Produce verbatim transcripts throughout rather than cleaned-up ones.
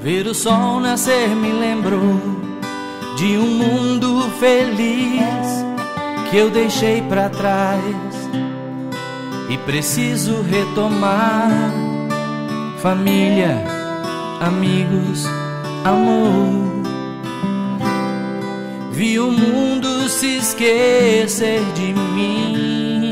Ver o sol nascer me lembrou de um mundo feliz que eu deixei pra trás e preciso retomar. Família, amigos, amor. Vi o mundo se esquecer de mim.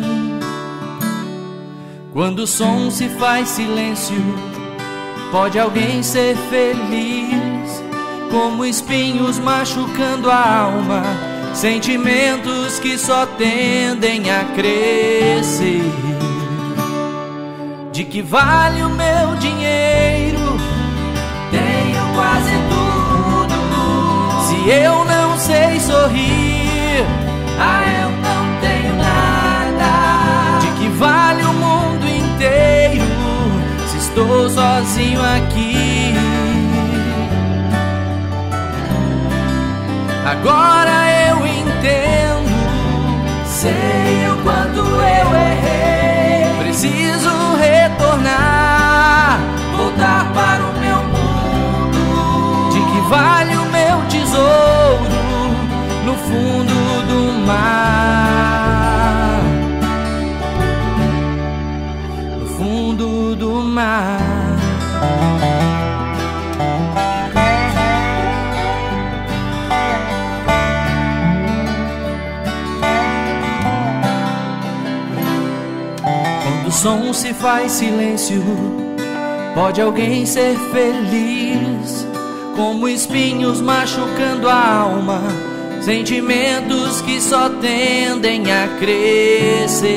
Quando o som se faz silêncio, pode alguém ser feliz? Como espinhos machucando a alma, sentimentos que só tendem a crescer. De que vale o meu dinheiro? Tenho quase tudo. Se eu não sei sorrir, ah, eu não tenho nada. De que vale o mundo inteiro se estou sozinho aqui? Agora eu entendo, sei o quanto eu errei. Preciso retornar, voltar para o meu mundo. De que vale o meu tesouro no fundo do mar? No fundo do mar. Quando o som se faz silêncio, pode alguém ser feliz? Como espinhos machucando a alma, sentimentos que só tendem a crescer.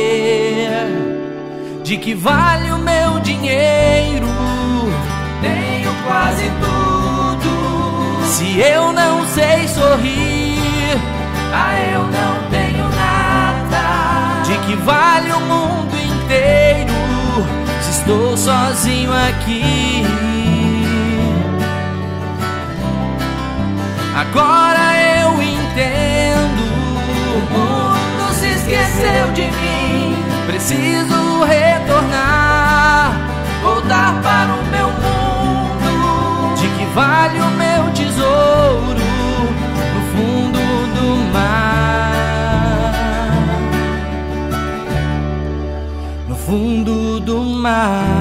De que vale o meu dinheiro? Tenho quase tudo. Se eu não sei sorrir, ah, eu não tenho nada. De que vale o mundo inteiro se estou sozinho aqui? Agora eu entendo, o mundo se esqueceu de mim. Preciso retornar, voltar para o meu mundo. De que vale o meu tesouro no fundo do mar? No fundo do mar.